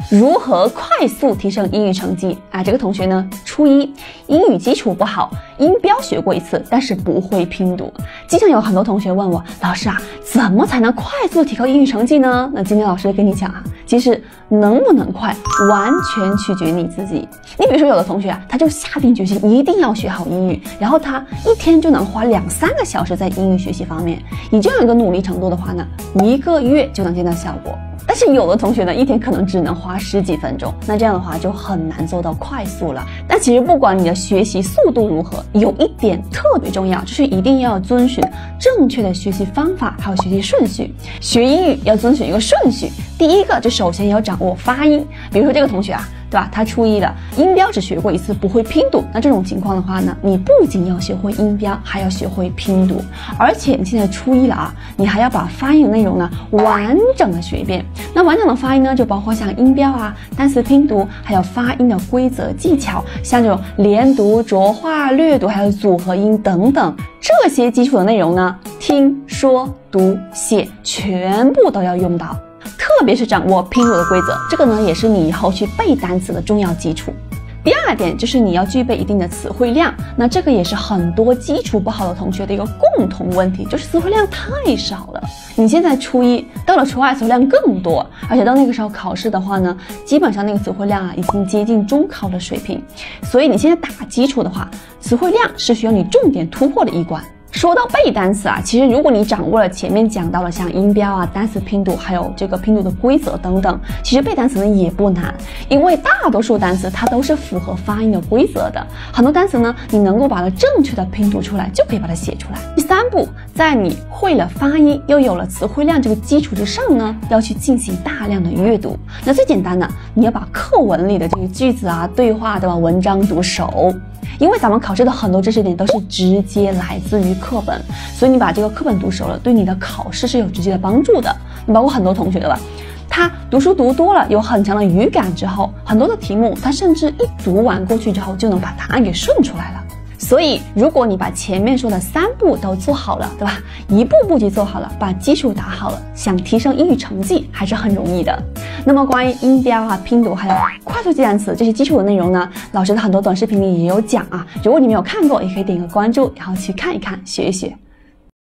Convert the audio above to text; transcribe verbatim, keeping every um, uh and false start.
如何快速提升英语成绩啊？这个同学呢，初一英语基础不好，音标学过一次，但是不会拼读。经常有很多同学问我，老师啊，怎么才能快速提高英语成绩呢？那今天老师跟你讲啊，其实能不能快，完全取决你自己。你比如说有的同学啊，他就下定决心一定要学好英语，然后他一天就能花两三个小时在英语学习方面，你这样一个努力程度的话呢，一个月就能见到效果。但是有的同学呢，一天可能只能花十几分钟，那这样的话就很难做到快速了。但其实不管你的学习速度如何，有一点特别重要，就是一定要遵循正确的学习方法，还有学习顺序。学英语要遵循一个顺序，第一个就首先要掌握发音。比如说这个同学啊，对吧？他初一了，音标只学过一次，不会拼读。那这种情况的话呢，你不仅要学会音标，还要学会拼读。而且你现在初一了啊，你还要把发音的内容呢完整的学一遍。那完整的发音呢，就包括像音标啊、单词拼读，还有发音的规则技巧，像这种连读、浊化、略读，还有组合音等等。这些基础的内容呢，听说读写全部都要用到。特别是掌握拼读的规则，这个呢也是你以后去背单词的重要基础。第二点就是你要具备一定的词汇量，那这个也是很多基础不好的同学的一个共同问题，就是词汇量太少了。你现在初一，到了初二词汇量更多，而且到那个时候考试的话呢，基本上那个词汇量啊已经接近中考的水平，所以你现在打基础的话，词汇量是需要你重点突破的一关。说到背单词啊，其实如果你掌握了前面讲到了像音标啊、单词拼读，还有这个拼读的规则等等，其实背单词呢也不难，因为大多数单词它都是符合发音的规则的。很多单词呢，你能够把它正确的拼读出来，就可以把它写出来。第三步，在你会了发音，又有了词汇量这个基础之上呢，要去进行大量的阅读。那最简单的，你要把课文里的这个句子啊、对话对吧、文章读熟。因为咱们考试的很多知识点都是直接来自于课本，所以你把这个课本读熟了，对你的考试是有直接的帮助的。你包括很多同学对吧，他读书读多了，有很强的语感之后，很多的题目他甚至一读完过去之后就能把答案给顺出来了。所以如果你把前面说的三步都做好了，对吧？一步步去做好了，把基础打好了，想提升英语成绩还是很容易的。那么关于音标啊、拼读还有快速记单词这些基础的内容呢，老师的很多短视频里也有讲啊，如果你没有看过，也可以点个关注，然后去看一看，学一学。